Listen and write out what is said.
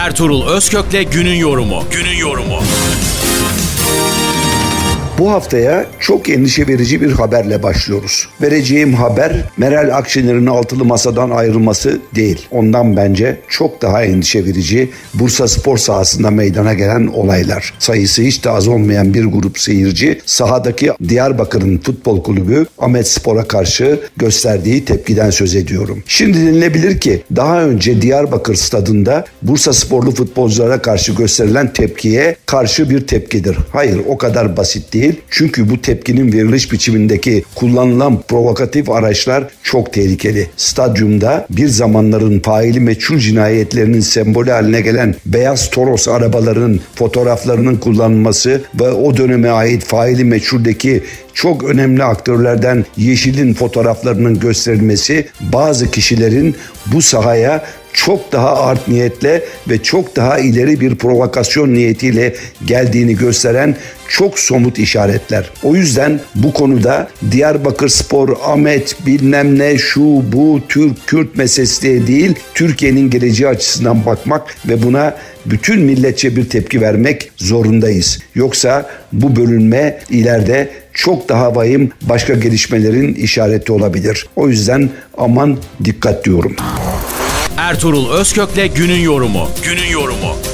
Ertuğrul Özkök'le günün yorumu. Günün yorumu. Bu haftaya çok endişe verici bir haberle başlıyoruz. Vereceğim haber Meral Akşener'in altılı masadan ayrılması değil. Ondan bence çok daha endişe verici Bursa spor sahasında meydana gelen olaylar. Sayısı hiç de az olmayan bir grup seyirci sahadaki Diyarbakır'ın futbol kulübü Ahmetspor'a karşı gösterdiği tepkiden söz ediyorum. Şimdi denilebilir ki daha önce Diyarbakır stadında Bursa sporlu futbolculara karşı gösterilen tepkiye karşı bir tepkidir. Hayır, o kadar basit değil. Çünkü bu tepkinin veriliş biçimindeki kullanılan provokatif araçlar çok tehlikeli. Stadyumda bir zamanların faili meçhul cinayetlerinin sembolü haline gelen beyaz Toros arabalarının fotoğraflarının kullanılması ve o döneme ait faili meçhuldeki çok önemli aktörlerden Yeşil'in fotoğraflarının gösterilmesi bazı kişilerin bu sahaya çok daha art niyetle ve çok daha ileri bir provokasyon niyetiyle geldiğini gösteren çok somut işaretler. O yüzden bu konuda Diyarbakırspor, Ahmet bilmem ne şu bu Türk Kürt meselesi değil, Türkiye'nin geleceği açısından bakmak ve buna bütün milletçe bir tepki vermek zorundayız. Yoksa bu bölünme ileride çok daha vahim başka gelişmelerin işareti olabilir. O yüzden aman dikkat diyorum. Ertuğrul Özkök'le günün yorumu. Günün yorumu.